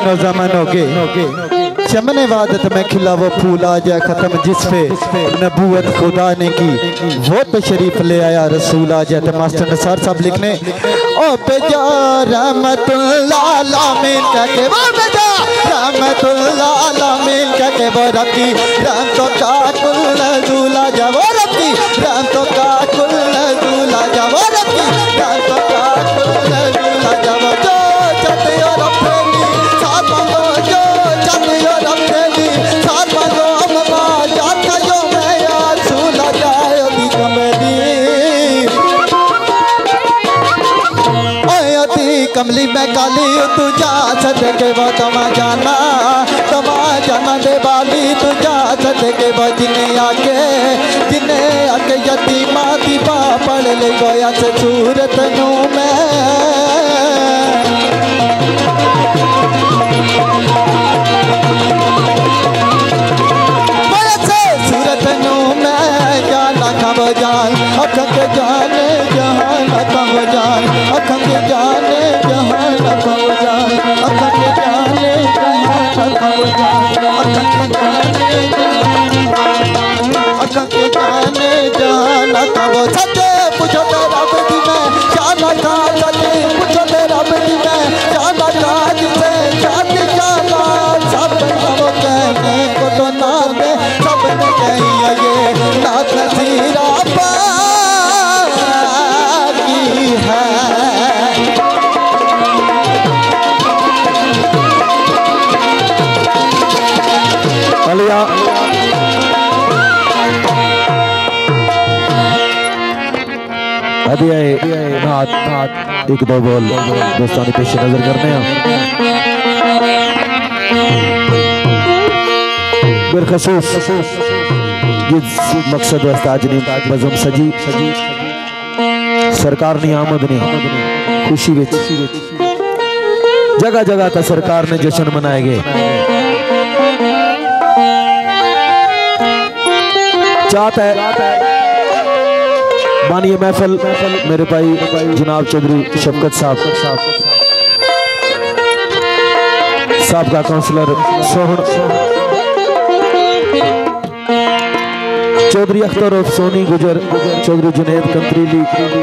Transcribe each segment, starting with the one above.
दिनों ज़मान हो गए, चमने वादत में खिला वो फूल आ जाए ख़त्म जिस पे नबूवत खुदा ने की, वो तशरीफ ले आया रसूल आ जाए। तो मास्टर निसार साहब लिखने ओ बेजा रहमतुल्लाह आलमीन कहके, वो बेजा रहमतुल्लाह आलमीन कहके, वो रब्बी रहमतों का कुल दूला जा, वो रब्बी रहमतों का कुल दूला जा, वो रब्बी रहमतों का कुल दूला जा। वो जो चाहते हो रब्बी साथ मांगो, जो चाहते हो रब्बी साथ मांगो, अम्मा जाता जो मैं यार सूला जाए अभी कमली कमली में काली तू जा सदके वो तमा जाना दे बाली तू जा सदके वो जिन्हें आके यतीमा दीपा पढ़ ले गोया से सूरत नू में सूरत नू में जाना कब जान अखक जाने जहान कब जान अखक जाने जहान कब जान अखक जाने जहान कब जान अखक जाने जहान कब सच्चे पूछो तेरा बेटी में जाना का सच्चे पूछो तेरा बेटी में जाना का जिसे शादी जाना सब सब कहने को तो ना दे सब ने कही ये नाथ नसीरा पाकी है। अलिया अभी आए नाथ एक दो बोल दोस्तानी पेश नजर करने हैं। बिलखसूस ये मकसद वस्ताजनी मजम सजी सरकार ने आमद ने खुशी विच जगह जगह तक सरकार ने जश्न मनाए गए। चाहता है मानिए महफल मेरे भाई जनाब चौधरी शफकत साहब का काउंसलर सोहन चौधरी अख्तर और सोनी गुजर चौधरी जुनेद कंत्रीली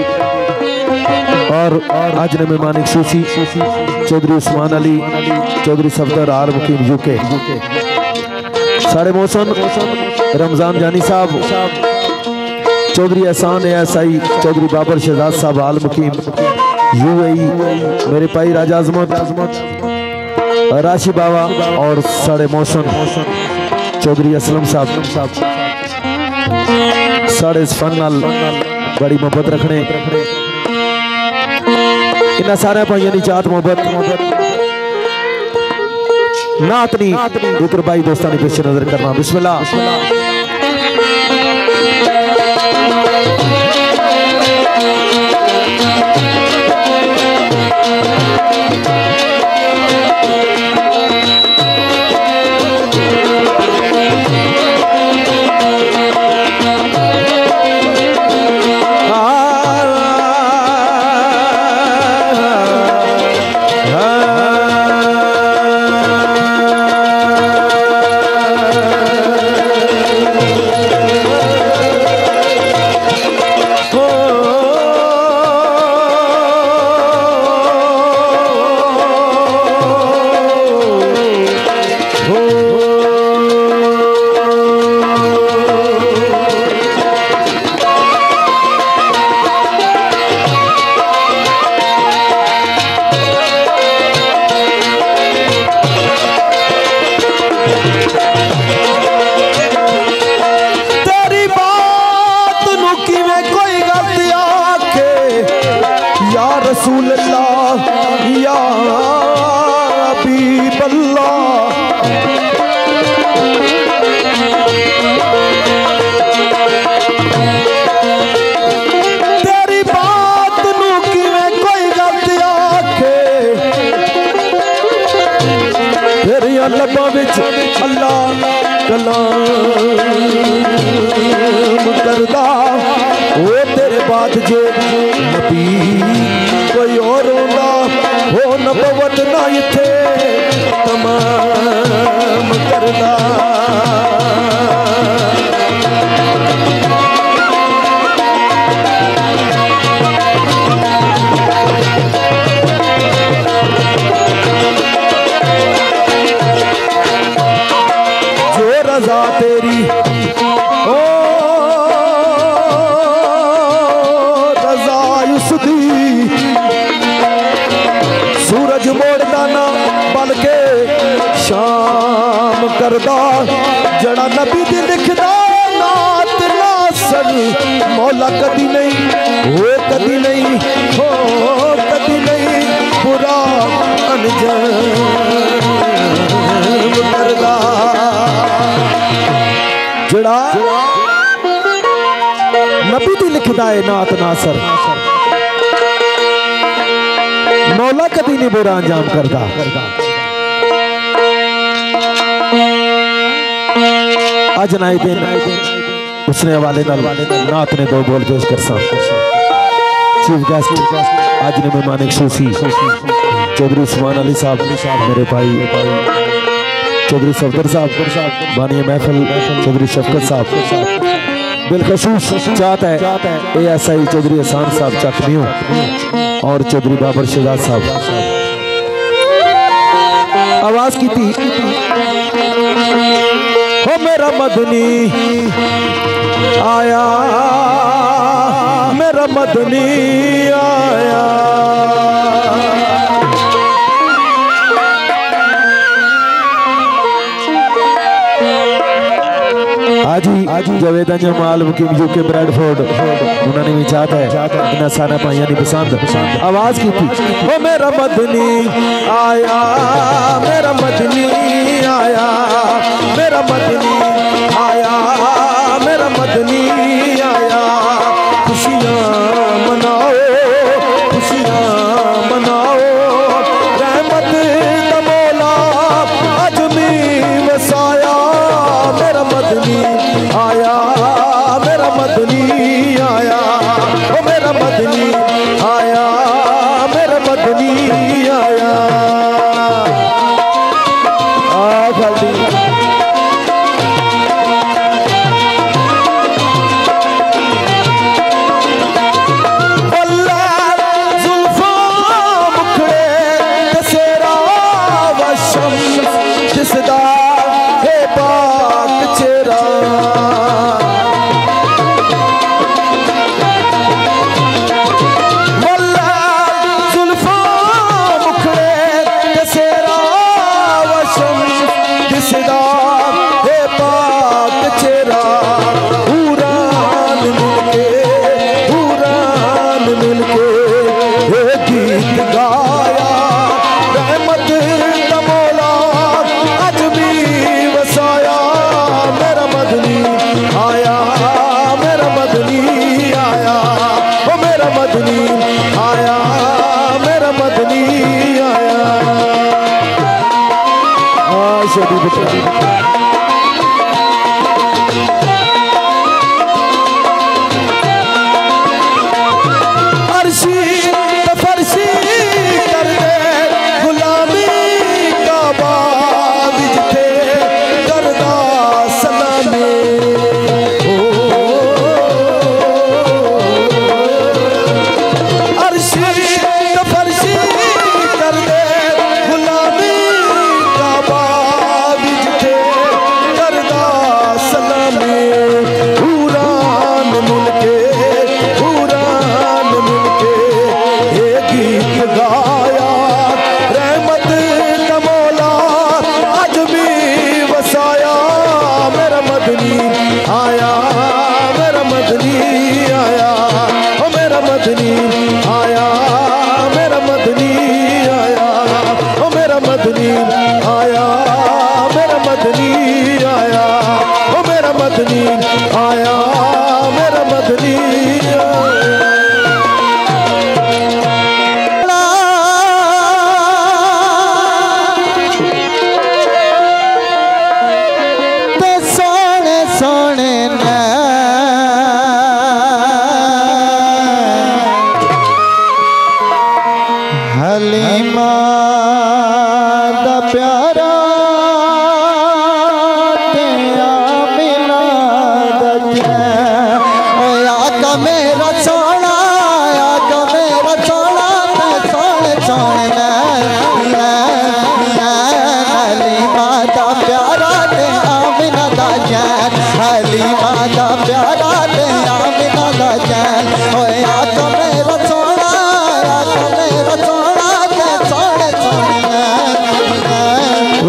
और आज ने मेहमान सूसी चौधरी उस्मान अली चौधरी सफदर आर मुकीम यूके साढ़े मौसम रमजान जानी साहब चौधरी एहसान एएसआई चौधरी बाबर शहजाद साहब आल मुकीम यूएई मेरे भाई राजा अजमत राशि बाबा और साढ़े मौसम चौधरी असलम साहब साढ़े इस फन नाल बड़ी मोहब्बत रखने इन्ना सारे भाइयों की चाहत मोहब्बत नातनी जिक्र भाई दोस्तानी पेश नजर करना। बिस्मिल्लाह लबा विच अल्लाह कलाम करदा ओ तेरे बाद जो नबी कोई और होंदा हो नबुवत ना इत्थे तमाम करदा रज़ा तेरी ओ रज़ा उसदी सूरज मोड़दा ना बल्कि शाम करदा जड़ा नबी दी लिखदा नात नासर मौला कदी नहीं हो कदी नहीं हो कदी नहीं बुरा अंजाम करदा जड़ा नबी दी लिखदा है नात नासर मौला कदी नहीं बुरा अंजाम करदा अज नाई दिन उसने हवाले नात ने दो बोल पेश कर सा चीफ गेस्ट आज ने मेहमान सूसी चौधरी उस्मान अली साहब मेरे भाई चौधरी सफदर साहब बानी महफिल चौधरी शफकत साहब बिलखसूस चाहता है ASI चौधरी एहसान साहब चकमियों और चौधरी बाबर शहजाद साहब आवाज की थी हो मेरा मदनी आया मेरा मदनी आया आज जवेद जमाल यूके ब्रैडफोर्ड उन्होंने भी चाहता है इन्हें सारा पाइया नहीं पसंद आवाज की थी वो मेरा मदनी आया मेरा मदनी आया मेरा मदनी आया मेरा मदनी आया खुशियाँ मनाओ रहमत का मौला अजमी वसाया मेरा मदनी आया मेरा मदनी आया ओ मेरा मदनी आया मेरा मदनी आया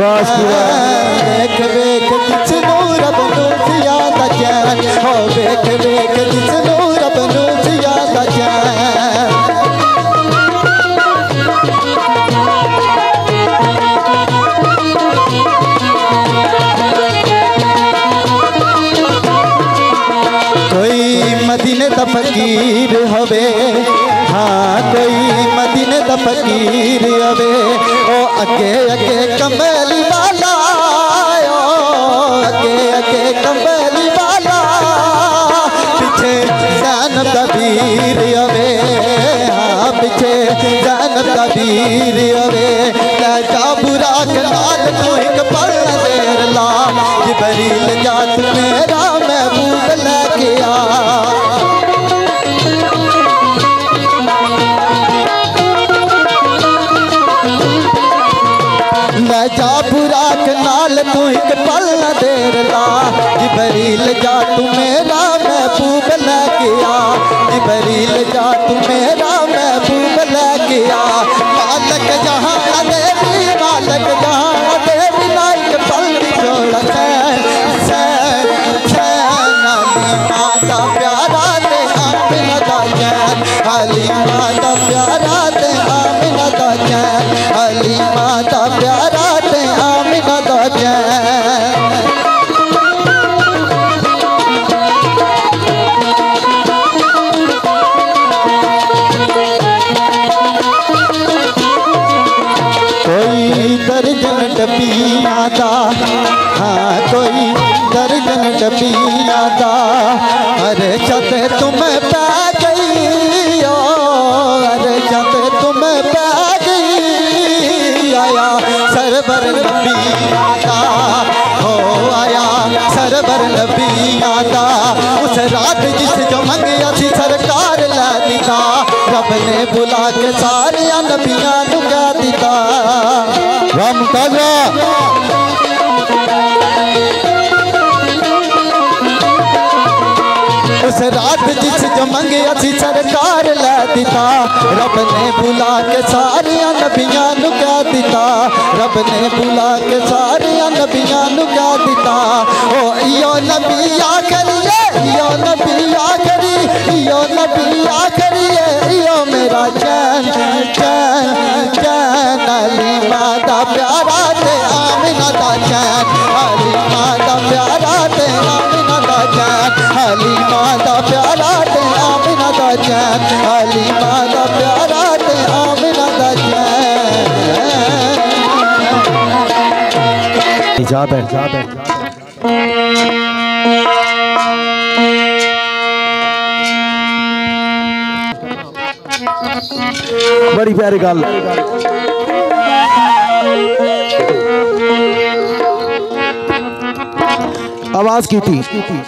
शाबाश वेख वेख जिसनू रब नू ज़ियादा चैन हो वेख वेख जिसनू रब नू ज़ियादा चैन कोई मदीने दा फकीर होवे हाँ कोई मदीने दा फकीर होवे ओ अगे अगे कमली वाला ओ अगे अगे कमली वाला पीछे ज़ैनब दा वीर होवे हाँ पीछे ज़ैनब दा वीर होवे लै जा बुराक नाल तू एक पल देर ला जिबरील जा तू मेरा महबूब लेके आ जा बुराक नाल तू एक पल न देर ला जिबरील जा तू मेरा महबूब लेके आ जिबरील जा तू मेरा महबूब लेके आ मालक जहां देवी मालक जहां देवी ना एक पल छोड़ा सैन सैन सैन अली माता प्यारा ते आमिना दा चैन अली माता प्यारा ते आमिना दा चैन अली माता प्यारा आमिना दा चैन कोई दर्जन डबिया दा हाँ कोई दर्जन डबिया दा अरे छत तुम पै गई ओ अरे छत तुम पै गई आया सरवर नबिया दा हो आया सरवर नबिया दा उस रात जिस जो मंगिया सी सरकार लै दिता रब ने बुला के सारे नबियां नू कह दिता राम ताजा उस रात जिस जो मंगिया सी सरकार लै दिता रब ने बुला के सारे नबियां नू कह दिता रब ने बुला के सारे नबियां नू कह दिता ओ यो नबी आखिरी यो नबी आखिरी यो नबी आखिरी यो मेरा चैन चैन चैन अली माता प्यारा ते आमिना दा चैन अली माता प्यारा ते आमिना दा चैन अली माता प्यारा ते आमिना दा चैन अली माता प्यारा ते आमिना दा चैन इजाद है बड़ी प्यारी गल आवाज की थी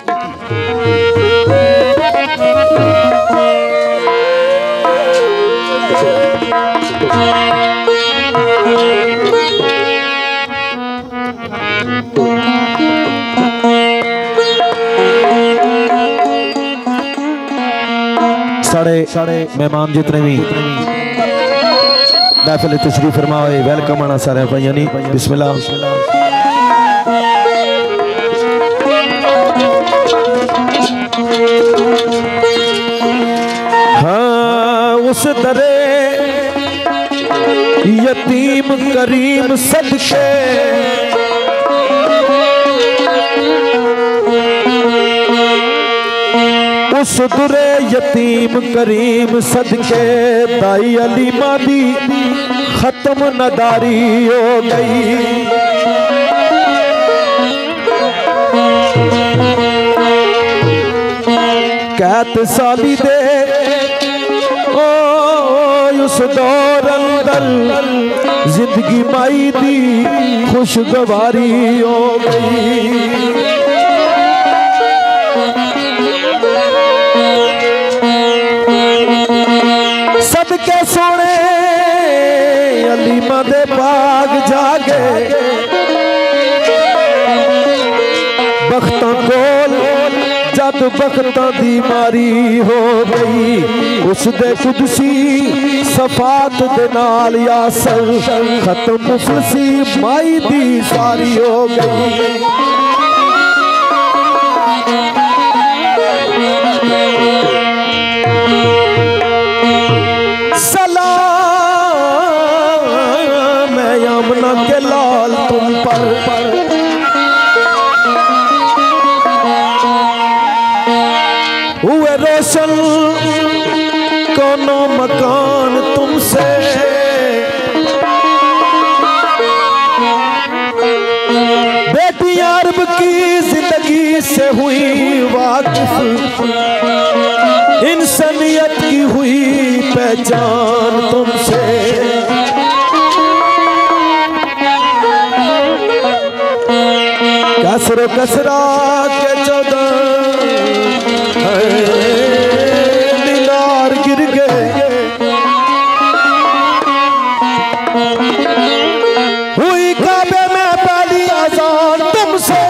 साढ़े मेहमान जितने भी महफिल तशरीफ फरमा हुए वेलकम आना सारे भाइयों ने बिस्मिल्लाह हाँ उस दरे यतीम करीम सदके उस दुरे यतीम करीम सदके दाई अलीमा दी खत्म नदारी हो गई कैत साली दे ओ उस दौर अंदर जिंदगी माई दी खुशगवारी हो गई सदके सोने अलीमा दे बाग जागे बख्तां कोल जद बख्तां दी मारी हो गई उस दे कुदसी सफात दे नाल यासर खत्म मुफलसी माई दी सारी हो गई। सलाम मैं यमुना के लाल तुम पर हुए रोशन कोनो मकान तुमसे बेटी अरब की जिंदगी से हुई वाकिफ इंसानियत की हुई पहचान तुमसे। कसरो कसरा के 14 मीनार गिर गए हुई काबे में पहली अजान तुमसे।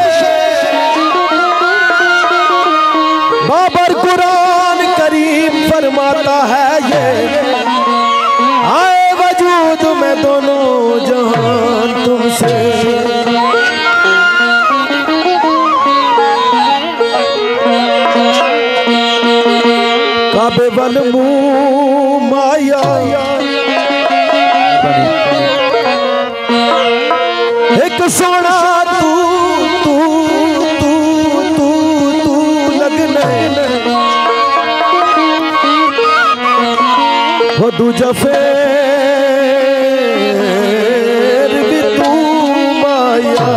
बाबर कुरान करीम फरमाता है ये आए वजूद में दोनों जहान तुमसे। काबे वल मुँह माया एक सोना तू तू तू तू तू लगने हो दूजा फेर भी तू माया।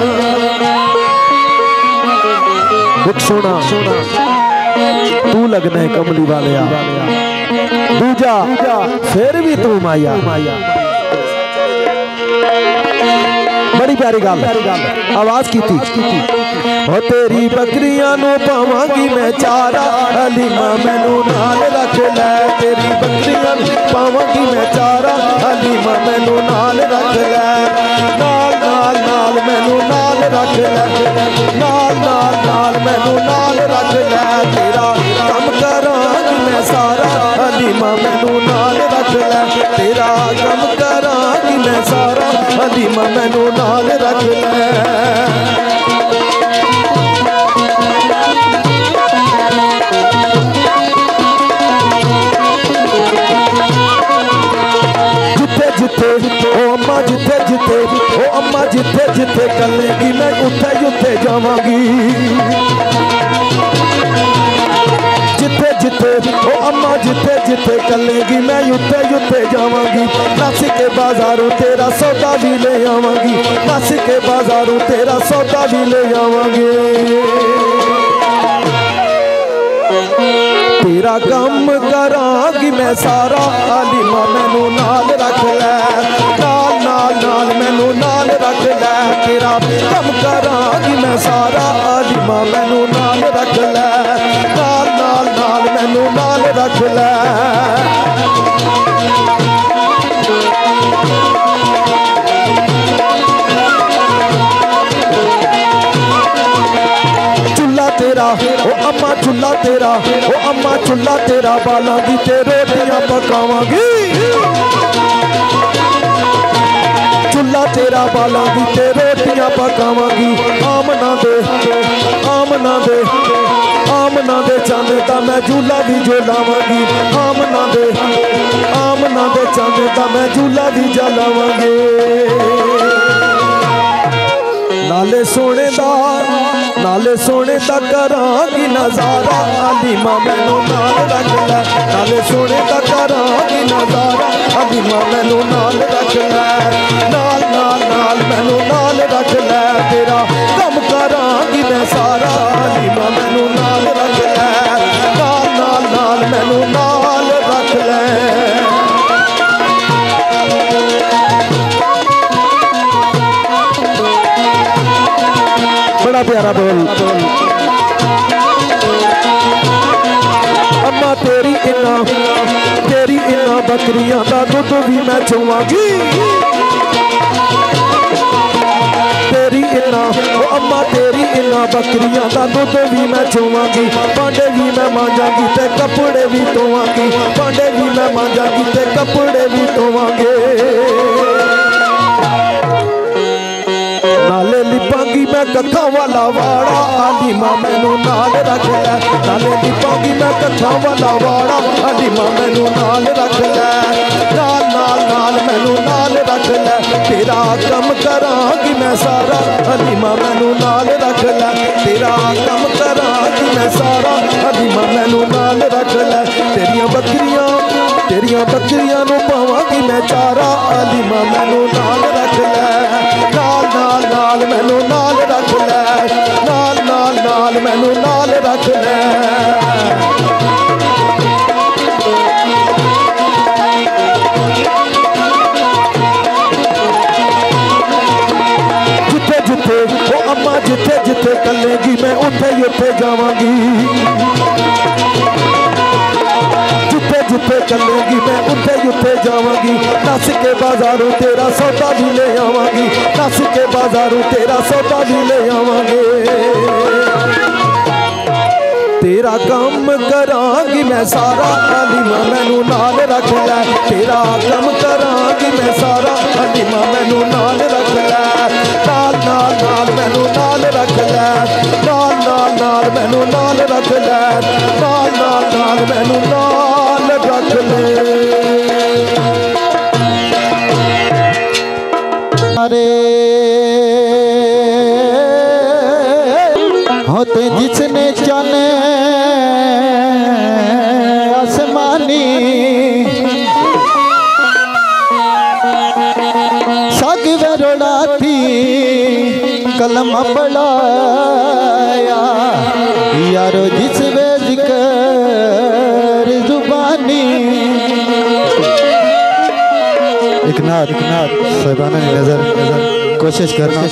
एक सोना तू लगना है कमली वाले दूजा फिर भी तू माया। बड़ी प्यारी गल आवाज की थी हो तेरी बकरियां नो पावांगी मैं चारा हलीमा मैनू नाल रख लै। तेरी बकरियां पावांगी मैं चारा हलीमा मैनू नाल रख लै। नाल नाल नाल मैनू नाल रख लै। नाल नाल नाल मैनू नाल रख लै। तेरा कम करांगी मैं सारा हलीमा मैनू नाल रख लै। तेरा कम करांगी मैं सारा हलीमा मैनू नाल रख लै। जिथे जिथे ओ अम्मा जिथे जिथे ओ अम्मा जिथे जिथे कलेगी मैं उथे उथे जावांगी। जिथे जिथे ओ अम्मा जिथे जिथे कलेगी मैं उथे उथे जावांगी। नासी के बाजारों तेरा सौदा भी ले आवांगी। नासी के बाजारों तेरा सौदा भी ले आवांगे। तेरा कम करांगी मैं सारा हलीमा मैनू नाल रख लै। नाल नाल नाल मैनू नाल रख लै। तेरा कम करांगी मैं सारा हलीमा मैनू नाल रख लै। नाल नाल नाल मैनू नाल रख लै। चुल्ला तेरा ओ अम्मा चुल्ला तेरा ओ अम्मा चुल्ला तेरा बालांगी ते रोटियां पकावांगी। चुल्ला तेरा बालांगी ते रोटियां पकावांगी। आमना दे आमना दे आमना दे चांदे दा मैं झूला भी झूलावांगी। आमना दे चांदे दा मैं झूला भी झूलावांगी। नाले सोने दा करांगी नजारा हलीमा मैनू नाल रख लै। नाले सोने दा करांगी नजारा हलीमा मैनू नाल रख लै। नाल नाल नाल मैनू नाल रख लै। तेरा कम करांगी मैं सारा हलीमा मैनू नाल रख लै। नाल नाल नाल मैनू नाल रख लै। बड़ा प्यारा बोल अम्मा तेरी इन्ना बकरियां दा दुध भी मैं चुवांगी। तेरी करा। ओ अम्मा तेरी इन्हां बकरियां दा दुध भी मैं चोवांगी, भांडे भी मैं मांजांगी ते कपड़े भी धोवांगी, भांडे भी मैं मांजांगी ते कपड़े भी धोवांगे। नाले लिपांगी मैं कथा वाला वाड़ा, आली मां मैनू नाल रख लै। नाले लिपांगी मैं कथा वाला वाड़ा, आली मां मैनू नाल रख लै। नाल नाल नाल मैनू नाल रख लै, तेरा कम करांगी मैं सारा, आली मां मैनू नाल रख लै। तेरा कम करांगी मैं सारा, आली मां मैनू नाल रख लै। तेरियां बकरियां नू पावांगी मैं चारा, आली मां मैनू नाल रख लै। नाल नाल नाल मैनू नाल रख लै, नाल नाल नाल मैनू नाल रख लै। जिथे जिथे ओ अम्मा जिथे जिथे कलेगी मैं उथे ही उथे जावांगी, जिथे जिथे चलेगी मैं उथे ही उथे जावांगी। नस के बाजारों तेरा सौदा भी ले आवांगी, नस के बाजारों तेरा सौदा भी ले आवांगे। तेरा काम करांगी मैं सारा, आली मां मैनू नाल रख लै। तेरा काम करांगी मैं सारा, आली मां मैनू नाल रख लै। नाल नाल नाल मैनू नाल रख लै, नाल नाल नाल मैनू नाल रख लै, नाल नाल नाल मैनू नाल रख ले। अरे होते जिसने जाने आसमानी, सग वरोड़ा थी कलम पढ़ाया, यारो जिस वे जिक्र जुबानी। एक नाथ साहिबाना नजर कोशिश करना।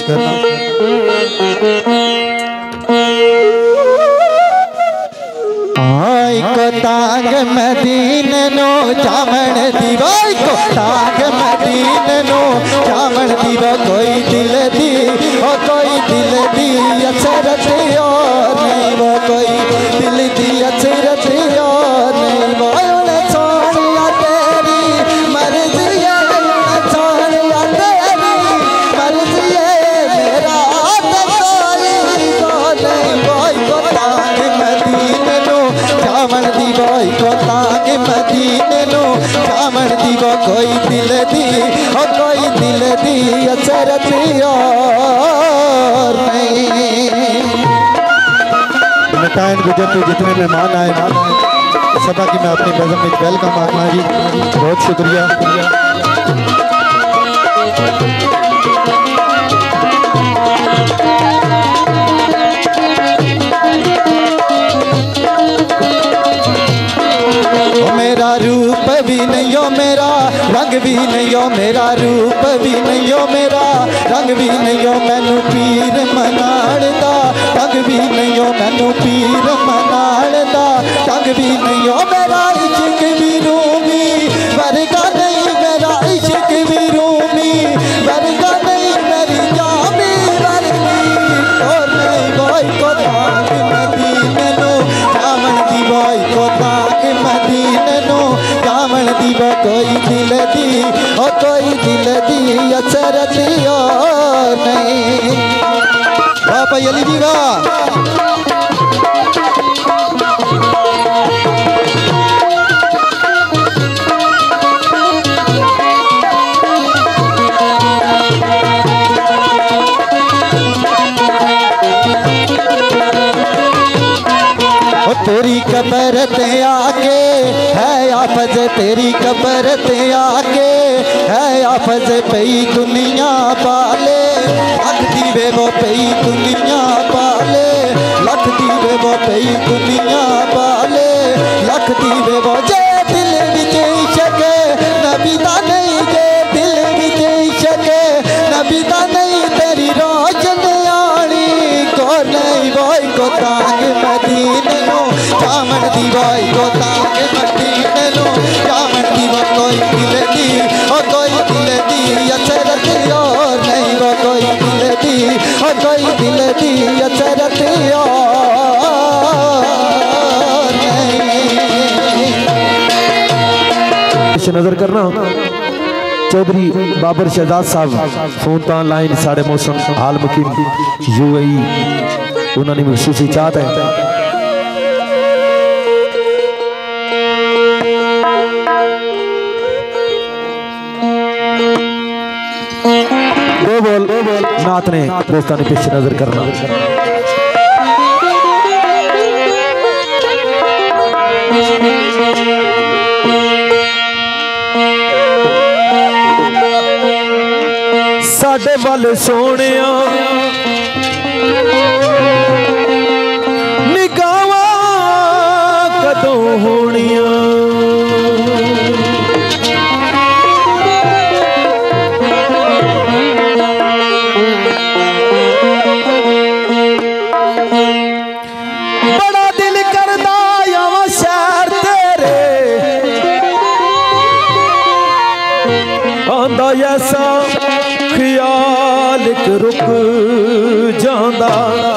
आई को ताग मदीने नो जामण दीवा, को ताग मदीने नो जामण दीवा। कोई दिल दी ओ कोई दिल दी असरत और नहीं, वो कोई दिल दी असरत और नहीं। वो सोनिया तेरी मर्जी है, सोनिया तेरी मर्जी है, मेरा तो कोई तो नहीं। कोई को ताग मदीने नो जामण दीवा, को ताग मदीने नो जामण दीवा। कोई दिल दी और कोई दिल दी असरत और नहीं। टाइम गुजरते जितने मेहमान आए सभा की मैं अपनी बज़म में वेलकम आखना जी, बहुत शुक्रिया। मेरा रूप भी नहीं हो, मेरा रंग भी नहीं हो, मेरा रूप भी नहीं हो, मेरा रंग भी नहीं हो। मैनू पीर मनाड़दा टंग भी नहीं हो, मैनू पीर मनाड़दा टंग भी नहीं हो। मेरा इश्क भी रूमी वर्गा नहीं, मेरा इश्क भी रूमी वर्गा नहीं, मेरी जामी वर्गी और नहीं। बोई को ताक मदीने नो जामण दी, बोई को ताक मदीने नो जामण दी। वो कोई दिल दी ओ कोई दिल दी असरत और नहीं। वाह भाई अली जी वाह। तेरी कबर ते आके है आफज, तेरी कबर ते आके है आफज। पई दुनिया पाले लख दीवे वो पई दुनिया पाले, लख दीवे वो पई दुनिया पाले, लख दीवे वो। जे दिल विच इश्क नबी दा नहीं, जे दिल विच इश्क नबी दा नहीं, तेरी रोशन आनी को नहीं। बोई को ताक मदीने नो जामण दी, बोई को ताक मदीने नो जामण दी। वो कोई दिल दी और कोई दिल दी असरत और नहीं, वो कोई दिल दी और कोई दिल दी अचरत नजर करना चौधरी बाबर शहजाद साहब फोन लाइन साढ़े मौसम हाल मुकीम UAE उन्होंने महसूसी चाहत है दो बोल नात ने दोस्तों ने पेश नजर करना साडे वाल सोने निगावा कदों होनिया बड़ा दिल करदा आवां शहर तेरे आंदा ऐसा ख्याल रुक जांदा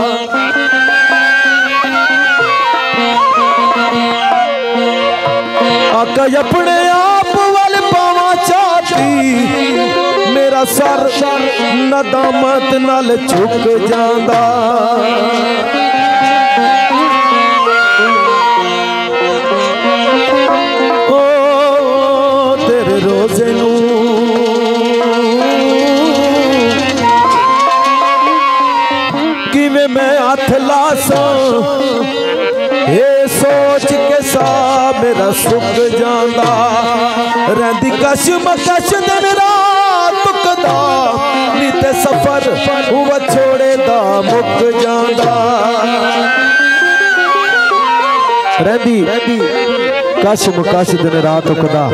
आका अपने आप वाल पावा चाहती मेरा सर नदामत नाल झुक जांदा ओ तेरे रोजे नू मैं हाथ लासा ये सोच के सा मेरा सुख जांदा रहिंदी कश मकश दिन रात तुकदा नीते सफर हुआ छोड़े दा मुक जांदा रहिंदी कश मकश दिन रात तुकदा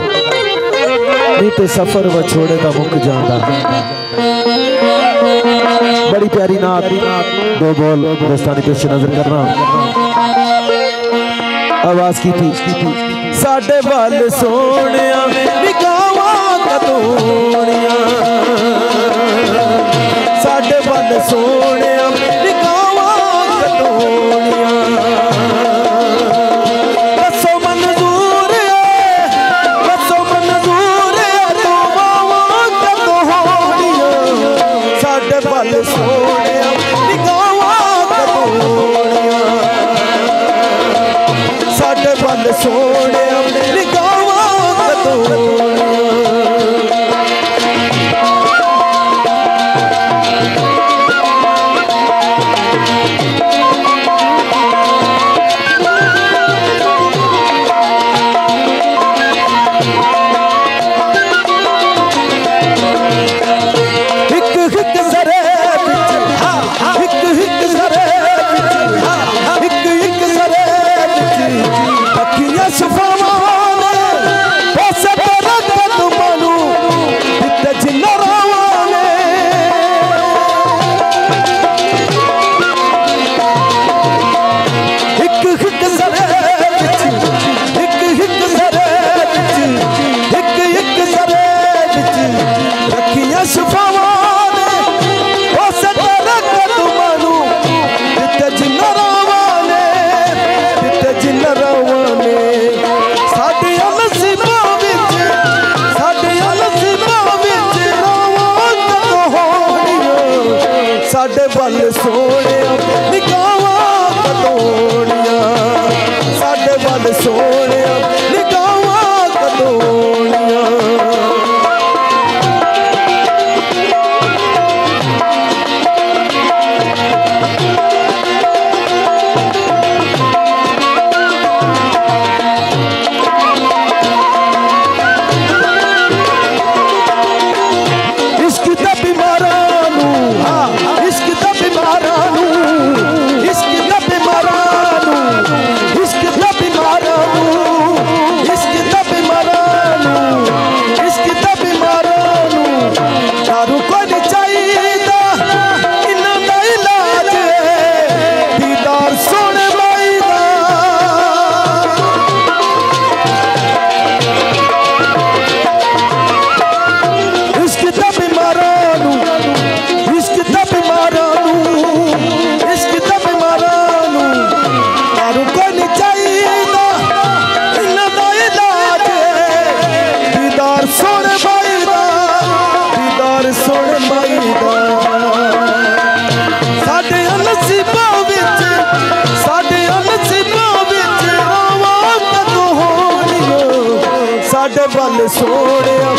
नीते सफर हुआ छोड़े दा मुक जांदा बड़ी प्यारी नात दो बोल दोस्तानी पेश नजर करना आवाज की थी साडे वाल सोने निगावा कदोनिया साडे वाल सोने निगावा कदोनिया बसो मंजूर साडे वाल सोने निगावा कदोनिया साडे वाल सोने निगावा कदोनिया साडे वाल सोने निगावा कदोनिया साडे वाल सोने निगावा कदोनिया इश्क दा बीमारा नू सोनिया